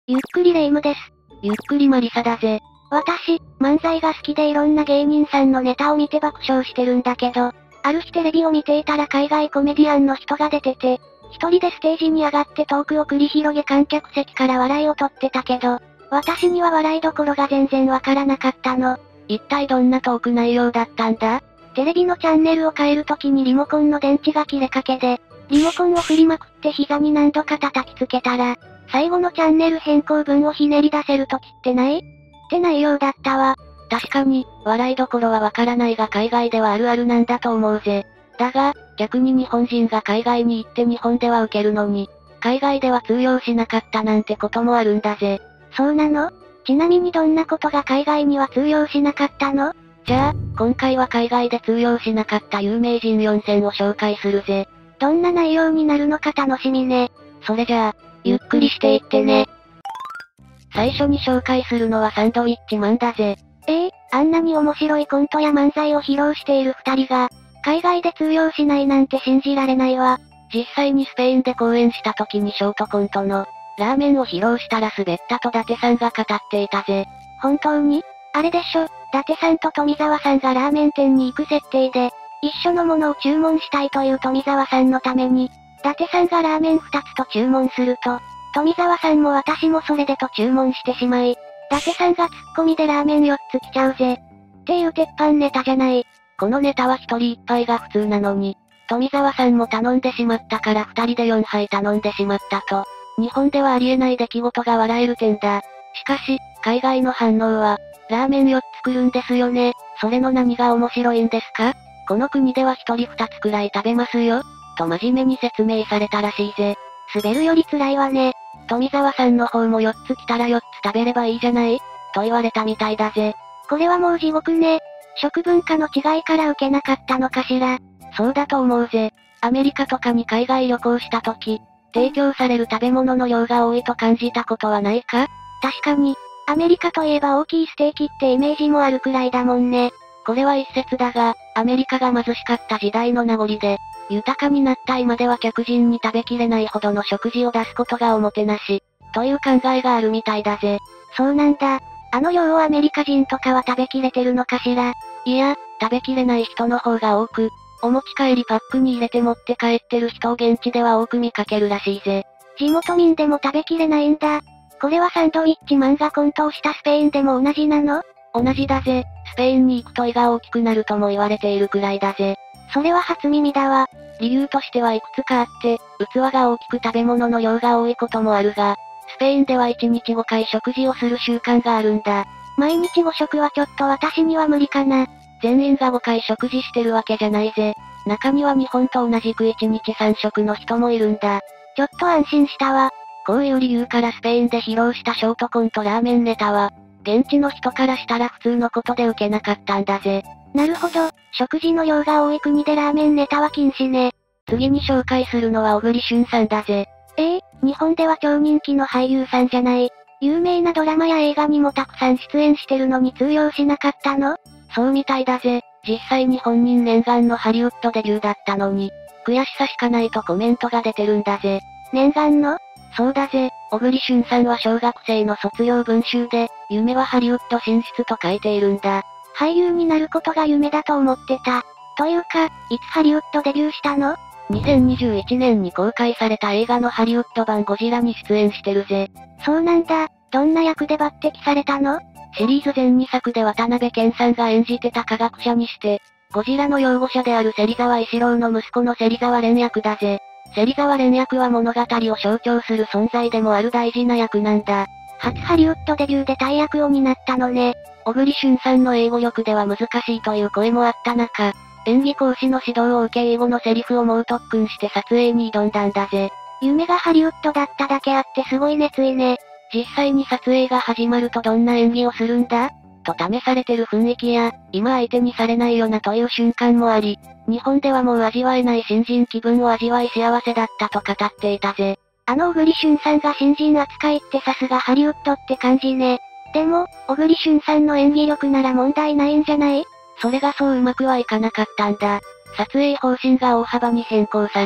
ゆっくりレ夢ムです。 ゆっくりマリサだぜ。 私、漫才が好きでいろんな芸人さんのネタを見て爆笑してるんだけど、ある日テレビを見ていたら海外コメディアンの人が出てて、一人でステージに上がってトークを繰り広げ観客席から笑いを取ってたけど、私には笑いどころが全然わからなかったの。 一体どんなトーク内容だったんだ？ テレビのチャンネルを変えるときにリモコンの電池が切れかけで、リモコンを振りまくって膝に何度か叩きつけたら、最後のチャンネル変更文をひねり出せるときってないって内容だったわ。 確かに、笑いどころはわからないが海外ではあるあるなんだと思うぜ。だが、逆に日本人が海外に行って日本では受けるのに、海外では通用しなかったなんてこともあるんだぜ。 そうなの？ちなみにどんなことが海外には通用しなかったの？ じゃあ、今回は海外で通用しなかった有名人4選を紹介するぜ。 どんな内容になるのか楽しみね。 それじゃあ、ゆっくりしていってね。最初に紹介するのはサンドウィッチマンだぜ。 あんなに面白いコントや漫才を披露している二人が、海外で通用しないなんて信じられないわ。 実際にスペインで公演した時にショートコントの、ラーメンを披露したら滑ったと伊達さんが語っていたぜ。 本当に？あれでしょ、伊達さんと富澤さんがラーメン店に行く設定で、一緒のものを注文したいという富澤さんのために、伊達さんがラーメン2つと注文すると、富澤さんも私もそれでと注文してしまい、伊達さんがツッコミでラーメン4つ来ちゃうぜ。っていう鉄板ネタじゃない。 このネタは1人1杯が普通なのに、富澤さんも頼んでしまったから2人で4杯頼んでしまったと。日本ではありえない出来事が笑える点だ。しかし、海外の反応は、ラーメン4つ来るんですよね。それの何が面白いんですか？この国では1人2つくらい食べますよ。と真面目に説明されたらしいぜ。 滑るより辛いわね。 富澤さんの方も4つ来たら4つ食べればいいじゃない？と言われたみたいだぜ。 これはもう地獄ね。食文化の違いから受けなかったのかしら。 そうだと思うぜ。アメリカとかに海外旅行した時、提供される食べ物の量が多いと感じたことはないか？ 確かに、アメリカといえば大きいステーキってイメージもあるくらいだもんね。 これは一説だが、アメリカが貧しかった時代の名残で、豊かになった今では客人に食べきれないほどの食事を出すことがおもてなし、という考えがあるみたいだぜ。 そうなんだ。あの量をアメリカ人とかは食べきれてるのかしら。 いや、食べきれない人の方が多く、お持ち帰りパックに入れて持って帰ってる人を現地では多く見かけるらしいぜ。 地元民でも食べきれないんだ。これはサンドウィッチマンがコントをしたスペインでも同じなの？ 同じだぜ。スペインに行くと胃が大きくなるとも言われているくらいだぜ。 それは初耳だわ。 理由としてはいくつかあって、器が大きく食べ物の量が多いこともあるが、スペインでは1日5回食事をする習慣があるんだ。 毎日5食はちょっと私には無理かな。 全員が5回食事してるわけじゃないぜ。中には日本と同じく1日3食の人もいるんだ。 ちょっと安心したわ。 こういう理由からスペインで披露したショートコントラーメンネタは、現地の人からしたら普通のことで受けなかったんだぜ。 なるほど、食事の量が多い国でラーメンネタは禁止ね。 次に紹介するのは小栗旬さんだぜ。 日本では超人気の俳優さんじゃない。有名なドラマや映画にもたくさん出演してるのに通用しなかったの？ そうみたいだぜ。実際に本人念願のハリウッドデビューだったのに、悔しさしかないとコメントが出てるんだぜ。 念願の？ そうだぜ。小栗旬さんは小学生の卒業文集で、夢はハリウッド進出と書いているんだ。 俳優になることが夢だと思ってた。というか、いつハリウッドデビューしたの ？2021年に公開された映画のハリウッド版ゴジラに出演してるぜ。 そうなんだ。どんな役で抜擢されたの？ シリーズ全2作で渡辺謙さんが演じてた科学者にして、ゴジラの擁護者である芹沢一郎の息子の芹沢蓮役だぜ。芹沢蓮役は物語を象徴する存在でもある大事な役なんだ。 初ハリウッドデビューで大役を担ったのね。 小栗旬さんの英語力では難しいという声もあった中、演技講師の指導を受け英語のセリフを猛特訓して撮影に挑んだんだぜ。 夢がハリウッドだっただけあってすごい熱意ね。 実際に撮影が始まるとどんな演技をするんだと試されてる雰囲気や、今相手にされないよなという瞬間もあり、日本ではもう味わえない新人気分を味わい幸せだったと語っていたぜ。 小栗旬さんが新人扱いってさすがハリウッドって感じね。でも、小栗旬さんの演技力なら問題ないんじゃない？ それがそううまくはいかなかったんだ。撮影方針が大幅に変更され、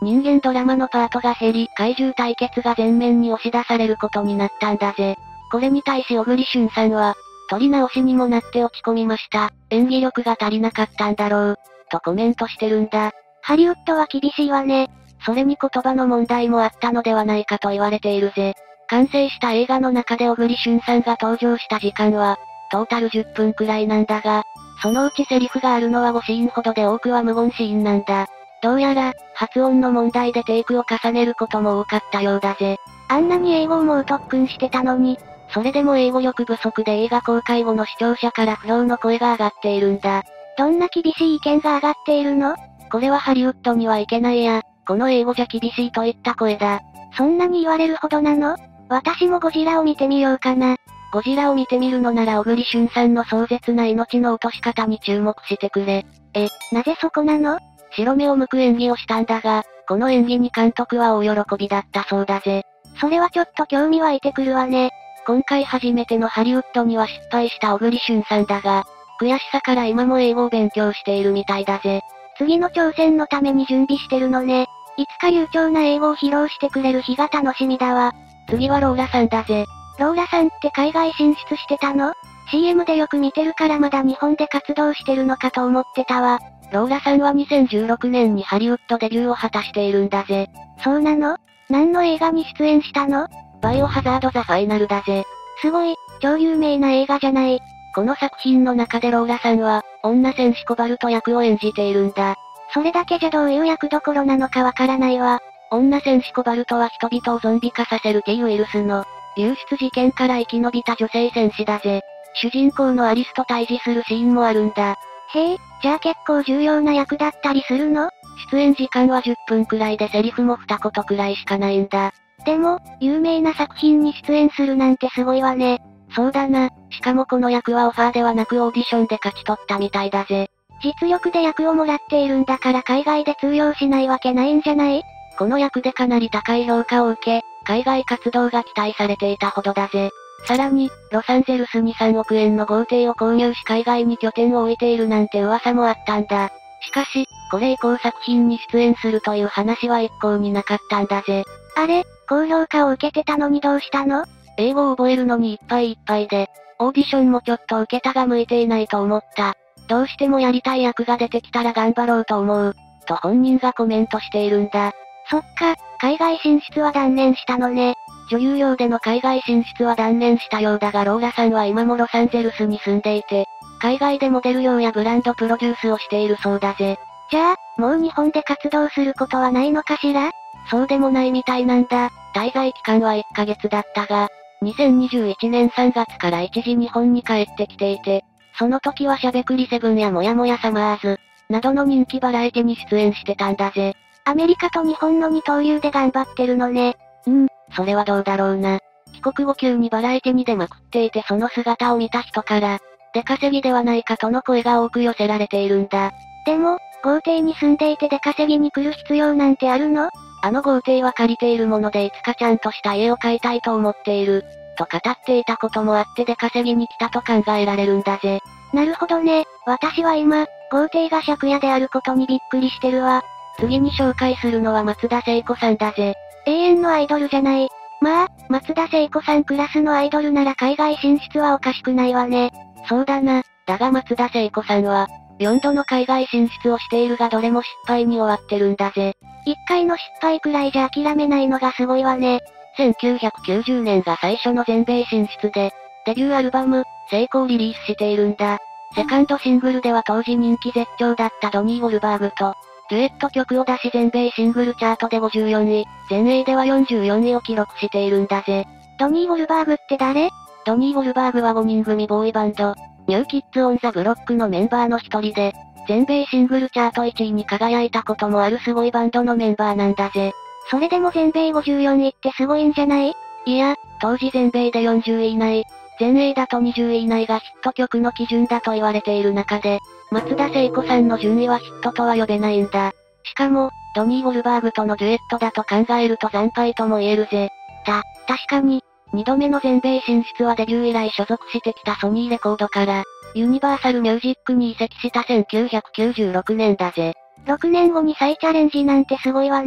人間ドラマのパートが減り、怪獣対決が前面に押し出されることになったんだぜ。これに対し小栗旬さんは、撮り直しにもなって落ち込みました。演技力が足りなかったんだろう、とコメントしてるんだ。 ハリウッドは厳しいわね。 それに言葉の問題もあったのではないかと言われているぜ。完成した映画の中で小栗旬さんが登場した時間は、トータル10分くらいなんだが、そのうちセリフがあるのは5シーンほどで多くは無言シーンなんだ。どうやら、発音の問題でテイクを重ねることも多かったようだぜ。 あんなに英語を猛特訓してたのに。 それでも英語力不足で映画公開後の視聴者から不評の声が上がっているんだ。 どんな厳しい意見が上がっているの？ これはハリウッドにはいけないや、この英語じゃ厳しいといった声だ。 そんなに言われるほどなの？私もゴジラを見てみようかな。 ゴジラを見てみるのなら小栗旬さんの壮絶な命の落とし方に注目してくれ。 なぜそこなの？ 白目を向く演技をしたんだが、この演技に監督は大喜びだったそうだぜ。 それはちょっと興味湧いてくるわね。 今回初めてのハリウッドには失敗した小栗旬さんだが、悔しさから今も英語を勉強しているみたいだぜ。 次の挑戦のために準備してるのね。いつか流暢な英語を披露してくれる日が楽しみだわ。 次はローラさんだぜ。 ローラさんって海外進出してたの？ CM でよく見てるからまだ日本で活動してるのかと思ってたわ。 ローラさんは2016年にハリウッドデビューを果たしているんだぜ。 そうなの？何の映画に出演したの？ バイオハザードザファイナルだぜ。 すごい、超有名な映画じゃない。 この作品の中でローラさんは、女戦士コバルト役を演じているんだ。 それだけじゃどういう役どころなのかわからないわ。 女戦士コバルトは人々をゾンビ化させる T ウイルスの流出事件から生き延びた女性戦士だぜ。主人公のアリスと対峙するシーンもあるんだ。 へえ、じゃあ結構重要な役だったりするの？ 出演時間は10分くらいでセリフも2言くらいしかないんだ。 でも、有名な作品に出演するなんてすごいわね。 そうだな。しかもこの役はオファーではなくオーディションで勝ち取ったみたいだぜ。 実力で役をもらっているんだから海外で通用しないわけないんじゃない？ この役でかなり高い評価を受け、海外活動が期待されていたほどだぜ。さらに、ロサンゼルスに3億円の豪邸を購入し海外に拠点を置いているなんて噂もあったんだ。しかし、これ以降作品に出演するという話は一向になかったんだぜ。 あれ、高評価を受けてたのにどうしたの？ 英語を覚えるのにいっぱいいっぱいで、オーディションもちょっと受けたが向いていないと思った。どうしてもやりたい役が出てきたら頑張ろうと思う。と本人がコメントしているんだ。 そっか、海外進出は断念したのね。 女優業での海外進出は断念したようだがローラさんは今もロサンゼルスに住んでいて、海外でモデル業やブランドプロデュースをしているそうだぜ。 じゃあ、もう日本で活動することはないのかしら？ そうでもないみたいなんだ。滞在期間は1ヶ月だったが、2021年3月から一時日本に帰ってきていて、その時はしゃべくり7やもやもやサマーズ、などの人気バラエティに出演してたんだぜ。 アメリカと日本の二刀流で頑張ってるのね。 それはどうだろうな。帰国後急にバラエティに出まくっていてその姿を見た人から、出稼ぎではないかとの声が多く寄せられているんだ。 でも、豪邸に住んでいて出稼ぎに来る必要なんてあるの？ あの豪邸は借りているものでいつかちゃんとした家を買いたいと思っている。と語っていたこともあって出稼ぎに来たと考えられるんだぜ。 なるほどね。私は今、豪邸が借家であることにびっくりしてるわ。 次に紹介するのは松田聖子さんだぜ。 永遠のアイドルじゃない。まあ、松田聖子さんクラスのアイドルなら海外進出はおかしくないわね。 そうだな。だが松田聖子さんは、4度の海外進出をしているがどれも失敗に終わってるんだぜ。 1回の失敗くらいじゃ諦めないのがすごいわね。 1990年が最初の全米進出で、デビューアルバム、成功をリリースしているんだ。セカンドシングルでは当時人気絶頂だったドニー・ウォルバーグと、デュエット曲を出し全米シングルチャートで54位、全英では44位を記録しているんだぜ。 ドニー・ウォルバーグって誰？ ドニー・ウォルバーグは5人組ボーイバンド、ニューキッズ・オン・ザ・ブロックのメンバーの一人で、全米シングルチャート1位に輝いたこともあるすごいバンドのメンバーなんだぜ。 それでも全米54位ってすごいんじゃない？ いや、当時全米で40位以内、全英だと20位以内がヒット曲の基準だと言われている中で、松田聖子さんの順位はヒットとは呼べないんだ。しかも、ドニー・ウォルバーグとのデュエットだと考えると惨敗とも言えるぜ。 確かに、 2度目の全米進出はデビュー以来所属してきたソニーレコードから、ユニバーサルミュージックに移籍した1996年だぜ。 6年後に再チャレンジなんてすごいわね。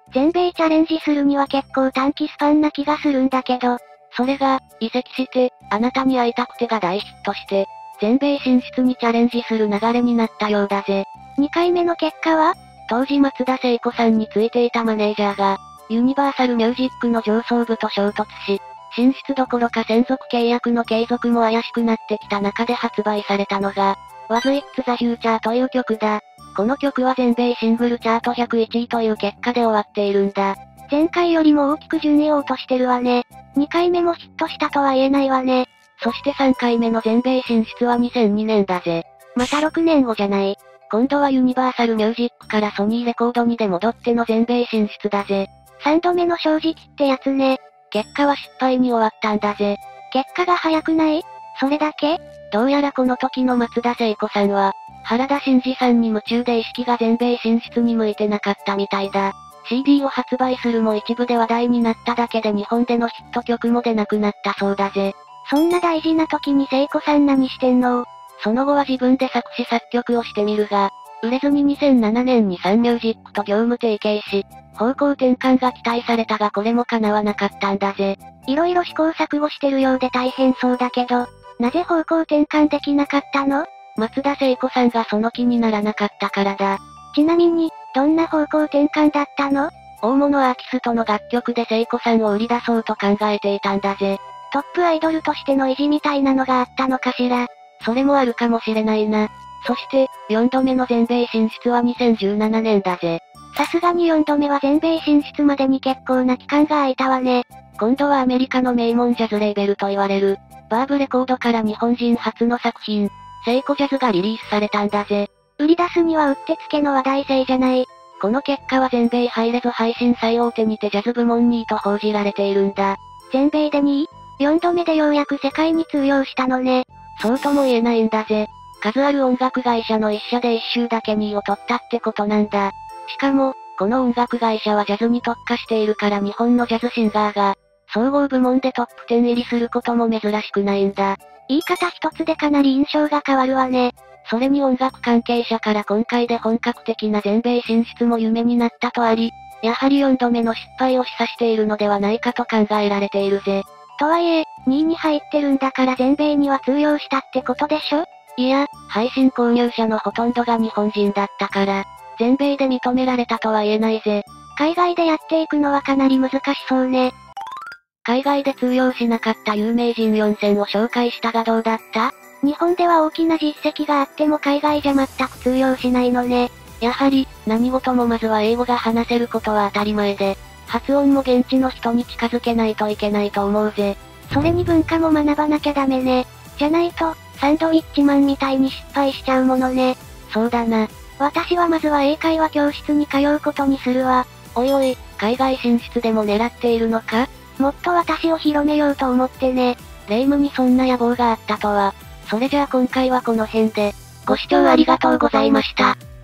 全米チャレンジするには結構短期スパンな気がするんだけど、 それが、移籍して、あなたに会いたくてが大ヒットして、全米進出にチャレンジする流れになったようだぜ。 2回目の結果は当時松田聖子さんについていたマネージャーが、ユニバーサルミュージックの上層部と衝突し、進出どころか専属契約の継続も怪しくなってきた中で発売されたのが、Was It the Future という曲だ。この曲は全米シングルチャート101位という結果で終わっているんだ。 前回よりも大きく順位を落としてるわね。2回目もヒットしたとは言えないわね。 そして3回目の全米進出は2002年だぜ。 また6年後じゃない。 今度はユニバーサルミュージックからソニーレコードにで戻っての全米進出だぜ。 3度目の正直ってやつね。 結果は失敗に終わったんだぜ。 結果が早くない？それだけ？ どうやらこの時の松田聖子さんは、原田真二さんに夢中で意識が全米進出に向いてなかったみたいだ。CD を発売するも一部で話題になっただけで日本でのヒット曲も出なくなったそうだぜ。 そんな大事な時に聖子さん何してんの？ その後は自分で作詞作曲をしてみるが、売れずに2007年にサンミュージックと業務提携し、方向転換が期待されたがこれも叶わなかったんだぜ。 いろいろ試行錯誤してるようで大変そうだけど、なぜ方向転換できなかったの？ 松田聖子さんがその気にならなかったからだ。 ちなみに、どんな方向転換だったの？ 大物アーティストの楽曲で聖子さんを売り出そうと考えていたんだぜ。 トップアイドルとしての意地みたいなのがあったのかしら。 それもあるかもしれないな。そして、4度目の全米進出は2017年だぜ。 さすがに4度目は全米進出までに結構な期間が空いたわね。 今度はアメリカの名門ジャズレーベルと言われる、バーブレコードから日本人初の作品、聖子ジャズがリリースされたんだぜ。 売り出すにはうってつけの話題性じゃない。 この結果は全米ハイレゾ配信最大手にてジャズ部門2位と報じられているんだ。 全米で2位？ 4 度目でようやく世界に通用したのね。 そうとも言えないんだぜ。数ある音楽会社の一社で一周だけ2位を取ったってことなんだ。しかも、この音楽会社はジャズに特化しているから日本のジャズシンガーが、総合部門でトップ10入りすることも珍しくないんだ。 言い方一つでかなり印象が変わるわね。 それに音楽関係者から今回で本格的な全米進出も夢になったとあり、やはり4度目の失敗を示唆しているのではないかと考えられているぜ。 とはいえ、2位に入ってるんだから全米には通用したってことでしょ？ いや、配信購入者のほとんどが日本人だったから、全米で認められたとは言えないぜ。 海外でやっていくのはかなり難しそうね。 海外で通用しなかった有名人4選を紹介したがどうだった？ 日本では大きな実績があっても海外じゃ全く通用しないのね。 やはり、何事もまずは英語が話せることは当たり前で、発音も現地の人に近づけないといけないと思うぜ。 それに文化も学ばなきゃダメね。じゃないと、サンドウィッチマンみたいに失敗しちゃうものね。 そうだな。 私はまずは英会話教室に通うことにするわ。 おいおい、海外進出でも狙っているのか？ もっと私を広めようと思ってね。 霊夢にそんな野望があったとは。それじゃあ今回はこの辺で、ご視聴ありがとうございました。